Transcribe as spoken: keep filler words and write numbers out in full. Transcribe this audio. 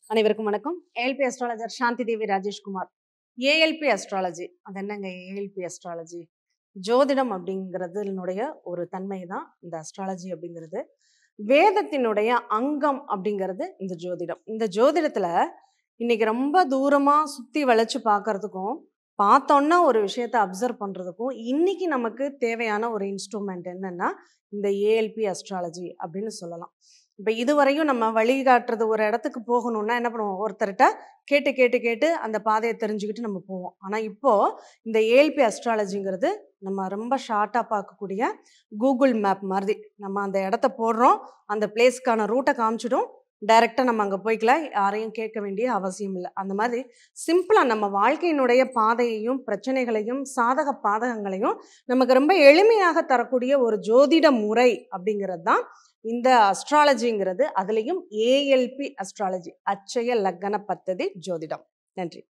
அனைவருக்கும் வணக்கம். A L P Astrologer Shanthidevi Rajeshkumar. A L P Astrology அது என்னங்க A L P Astrology? ஜோதிடம் அப்படிங்கிறதுனுடைய ஒரு தன்மை தான் இந்த அஸ்ட்ராலஜி அப்படிங்கிறது. வேதத்தினுடைய அங்கம் அப்படிங்கிறது இந்த ஜோதிடம். இந்த ஜோதிடத்துல இன்னைக்கு ரொம்ப தூரமா சுத்தி வளைச்சு பார்க்கறதுக்கும் பார்த்தோன்னா ஒரு விஷயத்தை அப்சர்வ் பண்றதுக்கும் இன்னைக்கு நமக்கு தேவையான ஒரு இன்ஸ்ட்ருமெண்ட் என்னன்னா இந்த A L P Astrology அப்படின்னு சொல்லலாம். இப்போ இதுவரையும் நம்ம வழிகாட்டுறது ஒரு இடத்துக்கு போகணும்னா என்ன பண்ணுவோம், ஒருத்தர்கிட்ட கேட்டு கேட்டு கேட்டு அந்த பாதையை தெரிஞ்சுக்கிட்டு நம்ம போவோம். ஆனால் இப்போ இந்த A L P அஸ்ட்ராலஜிங்கிறது நம்ம ரொம்ப ஷார்ட்டாக பார்க்கக்கூடிய கூகுள் மேப் மாதிரி. நம்ம அந்த இடத்த போடுறோம், அந்த பிளேஸ்க்கான ரூட்டை காமிச்சிடும், டைரெக்டாக நம்ம அங்கே போய்க்கலாம், யாரையும் கேட்க வேண்டிய அவசியம் இல்லை. அந்த மாதிரி சிம்பிளாக நம்ம வாழ்க்கையினுடைய பாதையையும் பிரச்சனைகளையும் சாதக பாதகங்களையும் நமக்கு ரொம்ப எளிமையாக தரக்கூடிய ஒரு ஜோதிட முறை அப்படிங்கிறது தான் இந்த அஸ்ட்ராலஜிங்கிறது. அதுலேயும் A L P அஸ்ட்ராலஜி, அச்சய லக்ன பத்ததி ஜோதிடம். நன்றி.